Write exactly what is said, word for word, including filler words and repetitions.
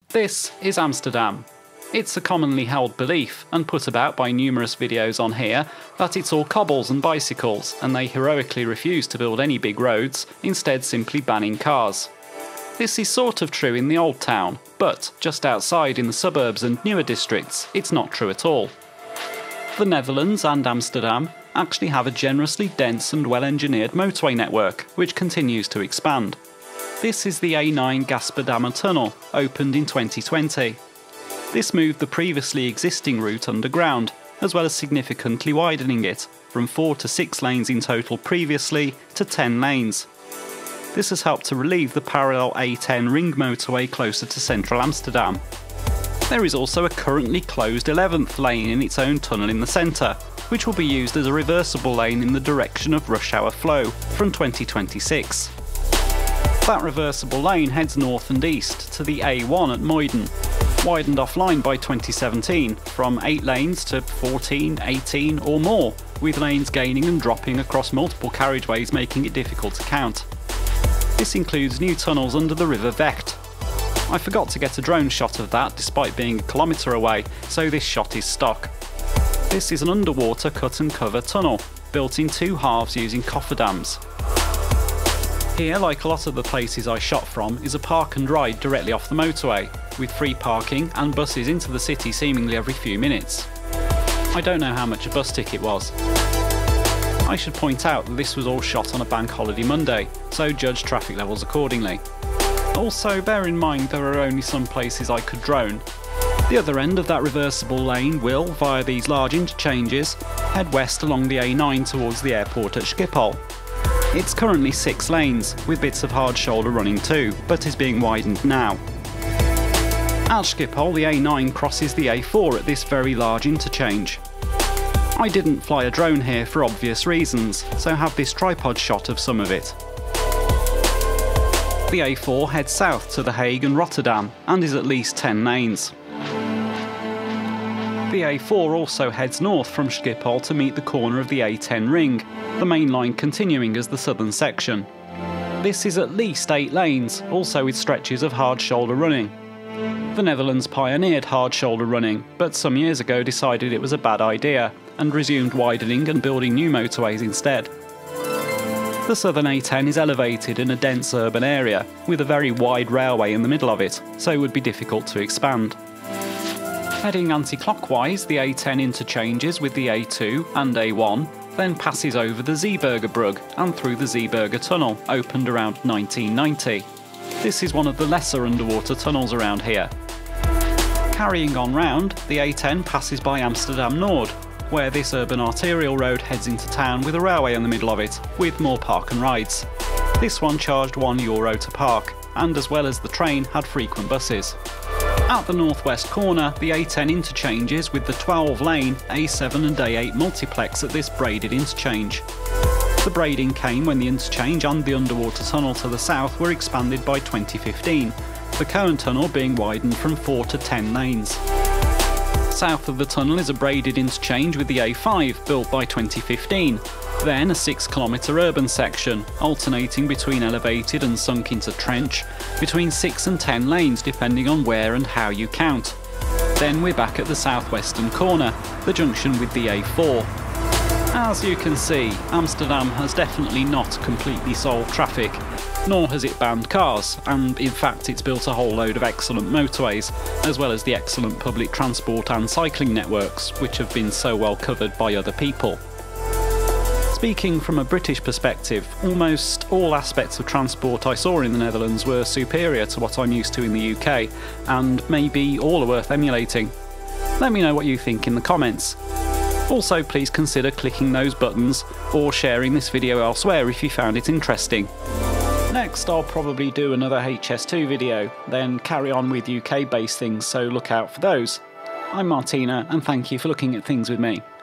This is Amsterdam. It's a commonly held belief, and put about by numerous videos on here, that it's all cobbles and bicycles, and they heroically refuse to build any big roads, instead simply banning cars. This is sort of true in the old town, but just outside in the suburbs and newer districts, it's not true at all. The Netherlands and Amsterdam actually have a generously dense and well-engineered motorway network, which continues to expand. This is the A nine Gaasperdammertunnel, opened in twenty twenty. This moved the previously existing route underground, as well as significantly widening it, from four to six lanes in total previously to ten lanes. This has helped to relieve the parallel A ten ring motorway closer to central Amsterdam. There is also a currently closed eleventh lane in its own tunnel in the centre, which will be used as a reversible lane in the direction of rush hour flow from twenty twenty-six. That reversible lane heads north and east to the A one at Muiden, widened offline by twenty seventeen from eight lanes to fourteen, eighteen or more, with lanes gaining and dropping across multiple carriageways, making it difficult to count. This includes new tunnels under the River Vecht. I forgot to get a drone shot of that despite being a kilometre away, so this shot is stock. This is an underwater cut and cover tunnel, built in two halves using cofferdams. Here, like a lot of the places I shot from, is a park and ride directly off the motorway, with free parking and buses into the city seemingly every few minutes. I don't know how much a bus ticket was. I should point out that this was all shot on a bank holiday Monday, so judge traffic levels accordingly. Also, bear in mind there are only some places I could drone. The other end of that reversible lane will, via these large interchanges, head west along the A nine towards the airport at Schiphol. It's currently six lanes, with bits of hard shoulder running too, but is being widened now. At Schiphol, the A nine crosses the A four at this very large interchange. I didn't fly a drone here for obvious reasons, so have this tripod shot of some of it. The A four heads south to The Hague and Rotterdam, and is at least ten lanes. The A four also heads north from Schiphol to meet the corner of the A ten ring, the main line continuing as the southern section. This is at least eight lanes, also with stretches of hard shoulder running. The Netherlands pioneered hard shoulder running, but some years ago decided it was a bad idea, and resumed widening and building new motorways instead. The southern A ten is elevated in a dense urban area, with a very wide railway in the middle of it, so it would be difficult to expand. Heading anti-clockwise, the A ten interchanges with the A two and A one, then passes over the Zeeburgerbrug and through the Zeeburger Tunnel, opened around nineteen ninety. This is one of the lesser underwater tunnels around here. Carrying on round, the A ten passes by Amsterdam Noord, where this urban arterial road heads into town with a railway in the middle of it, with more park and rides. This one charged one euro to park, and as well as the train, had frequent buses. At the northwest corner, the A ten interchanges with the twelve lane A seven and A eight multiplex at this braided interchange. The braiding came when the interchange and the underwater tunnel to the south were expanded by twenty fifteen, the current tunnel being widened from four to ten lanes. South of the tunnel is a braided interchange with the A five, built by twenty fifteen, then a six kilometre urban section, alternating between elevated and sunk into trench, between six and ten lanes depending on where and how you count. Then we're back at the southwestern corner, the junction with the A four. As you can see, Amsterdam has definitely not completely solved traffic, nor has it banned cars, and in fact it's built a whole load of excellent motorways, as well as the excellent public transport and cycling networks, which have been so well covered by other people. Speaking from a British perspective, almost all aspects of transport I saw in the Netherlands were superior to what I'm used to in the U K, and maybe all are worth emulating. Let me know what you think in the comments. Also, please consider clicking those buttons or sharing this video elsewhere if you found it interesting. Next, I'll probably do another H S two video, then carry on with U K based things, so look out for those. I'm Martina, and thank you for looking at things with me.